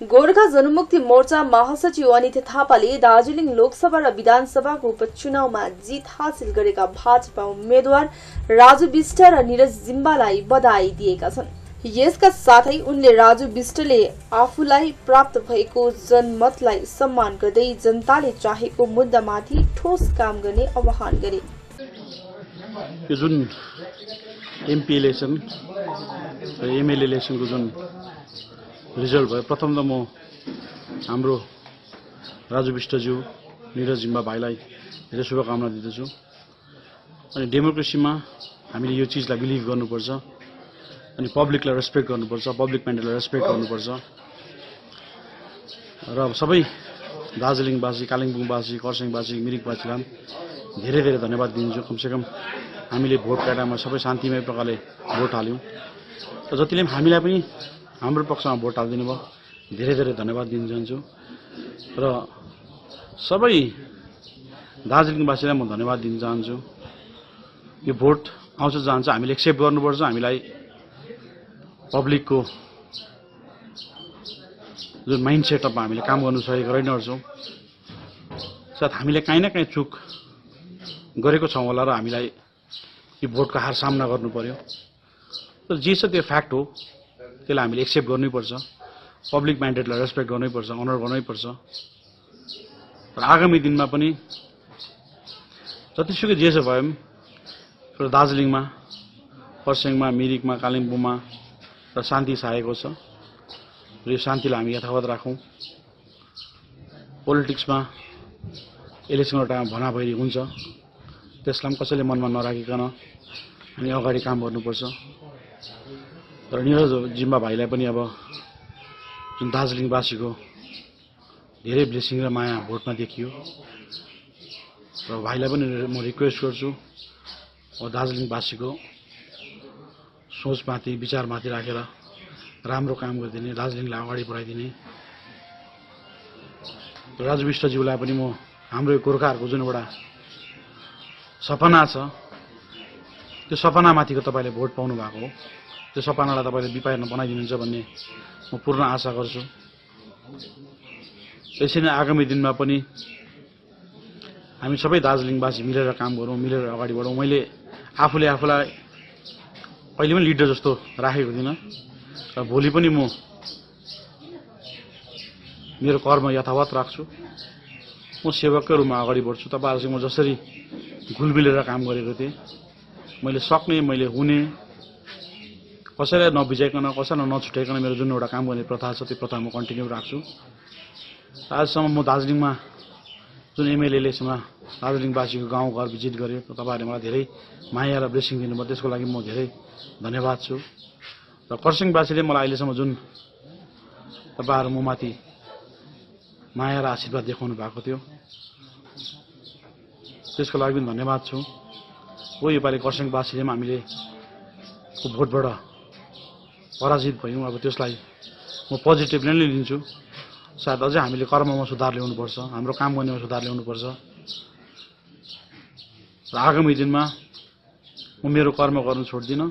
गोर्खा जनमुक्ति मोर्चा महासचिव अनिता थापाले दार्जिलिङ लोकसभा र विधानसभाको उपचुनावमा जित हासिल गरेका भाजपा उम्मेद्वार राजु विष्ट र निरज जिम्बालाई बधाई दिएका छन्। यसका साथै उनले राजु विष्टले आफूलाई प्राप्त भएको जनमतलाई सम्मान गर्दै जनताले चाहेको मुद्दामाथि ठोस काम गर्ने आह्वान गरे। यो जुन एमपी इलेक्सन र एमएलए इलेक्सनको जुन रिजल्ट भयो, प्रथम त म हाम्रो राजु विष्टज्यू निरज जिम्बा भाइलाई धेरै शुभकामना दिँदछु। अनि डेमोक्रेसीमा हामीले यो चीजलाई बिलिभ गर्नुपर्छ, अनि पब्लिकलाई रेस्पेक्ट गर्नुपर्छ, पब्लिक म्यान्डेटलाई रेस्पेक्ट गर्नुपर्छ। र सबै दार्जिलिङवासी, कालिम्पोङवासी, खरसाङवासी, मिरिकवासीलाई धेरै धेरै धन्यवाद दिन्छु। कमसेकम हामीले भोट काटामा सबै शान्तिमय प्रकारले भोट हाल्यौं र जतिले हामीलाई पनि हाम्रो पक्षमा भोट हालिदिनु भयो, धेरै धेरै धन्यवाद दिन चाहन्छु। र सबै दार्जिलिङवासीलाई म धन्यवाद दिन चाहन्छु। यो भोट आउँछ जान्छ, हामीले एक्सेप्ट गर्नुपर्छ। हामीलाई पब्लिकको जुन माइन्ड सेटअपमा हामीले काम गर्नु सकेको रहेनछौँ, सायद हामीले काहीँ न काहीँ चुक गरेको छौँ होला र हामीलाई यो भोटको हार सामना गर्नु पर्यो। तर जे छ त्यो फ्याक्ट हो, त्यसलाई हामीले एक्सेप्ट गर्नैपर्छ। पब्लिक म्यान्डेटलाई रेस्पेक्ट गर्नैपर्छ, अनर गर्नैपर्छ। र आगामी दिनमा पनि जतिसुकै जे छ भयो, दार्जिलिङमा, खरसाङमा, मिरिकमा, कालिम्पोङमा र शान्ति छाएको छ र यो शान्तिलाई हामी यथावत राखौँ। पोलिटिक्समा इलेक्सनको टाइममा भनाभैरी हुन्छ, त्यसलाई पनि कसैले मनमा नराखिकन हामी अगाडि काम गर्नुपर्छ। तर निरज जिम्बा भाइलाई पनि अब जुन दार्जिलिङवासीको धेरै ब्लेसिङ र माया भोटमा देखियो, र भाइलाई पनि म रिक्वेस्ट गर्छु दार्जिलिङवासीको सोचमाथि, विचारमाथि राखेर राम्रो काम गरिदिने, दार्जिलिङलाई अगाडि बढाइदिने। राजु विष्टज्यूलाई पनि म हाम्रो गोर्खाहरूको जुन एउटा सपना छ, त्यो सपनामाथिको तपाईँले भोट पाउनु भएको हो। त्यो सपनालाई तपाईँले विपायन बनाइदिनुहुन्छ भन्ने म पूर्ण आशा गर्छु। त्यसै नै आगामी दिनमा पनि हामी सबै दार्जिलिङवासी मिलेर काम गरौँ, मिलेर अगाडि बढौँ। मैले आफूलाई अहिले पनि लिडर जस्तो राखेको थिइनँ र भोलि पनि म मेरो कर्म यथावत राख्छु। म सेवककै रूपमा अगाडि बढ्छु। तपाईँहरूसँग म जसरी घुलमिलेर काम गरेको थिएँ, मैले सक्ने, मैले हुने, कसैलाई नबिजाइकन, कसैलाई नछुटाइकन मेरो जुन एउटा काम गर्ने प्रथा छ, त्यो प्रथा म कन्टिन्यू राख्छु। आजसम्म म दार्जिलिङमा जुन एमएलए इलेक्सनमा दार्जिलिङवासीको गाउँ घर भिजिट गरेँ, तपाईँहरूले मलाई धेरै माया र ब्लेसिङ दिनुभयो, त्यसको लागि म धेरै धन्यवाद छु। र खरसाङवासीले मलाई अहिलेसम्म जुन तपाईँहरू म माथि माया र आशीर्वाद देखाउनु भएको थियो, त्यसको लागि पनि धन्यवाद छु। हो योपालि खरसाङवासीले पनि हामीले भोटबाट पराजित भयौँ, अब त्यसलाई म पोजिटिभली नै लिन्छु। सायद अझै हामीले कर्ममा सुधार ल्याउनुपर्छ, हाम्रो काम गर्नेमा सुधार ल्याउनुपर्छ। र आगामी दिनमा म मेरो कर्म गर्नु छोड्दिनँ।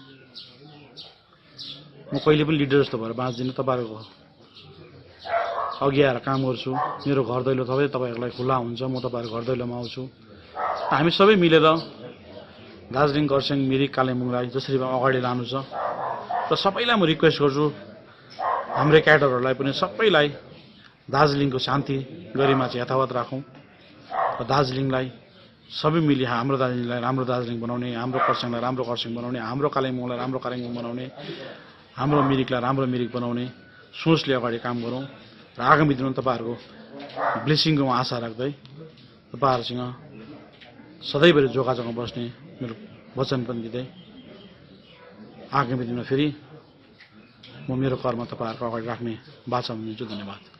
म कहिले पनि लिडर जस्तो भएर बाँच्दिनँ। तपाईँहरूको अघि आएर काम गर्छु। मेरो घर दैलो सबै तपाईँहरूलाई खुल्ला हुन्छ, म तपाईँहरूको घर दैलोमा आउँछु। हामी सबै मिलेर दार्जिलिङ, खरसाङ, मिरिक, कालिम्पोङलाई जसरी अगाडि लानु छ, र सबैलाई म रिक्वेस्ट गर्छु, हाम्रै क्याडरहरूलाई पनि सबैलाई दार्जिलिङको शान्ति गरिमा चाहिँ यथावत राखौँ र दार्जिलिङलाई सबै मिली हाम्रो दार्जिलिङलाई राम्रो दार्जिलिङ बनाउने, हाम्रो खरसाङलाई राम्रो खरसाङ बनाउने, हाम्रो कालिम्पोङलाई राम्रो कालिम्पोङ बनाउने, हाम्रो मिरिकलाई राम्रो मिरिक बनाउने सोचले अगाडि काम गरौँ। र आगामी दिनमा तपाईँहरूको ब्लेसिङको आशा राख्दै तपाईँहरूसँग सधैँभरि जोगाजोगमा बस्ने मेरो वचन पनि दिँदै आगामी दिनमा फेरि म मेरो कर्म तपाईँहरूको अगाडि राख्ने बाचा दिन्छु। धन्यवाद।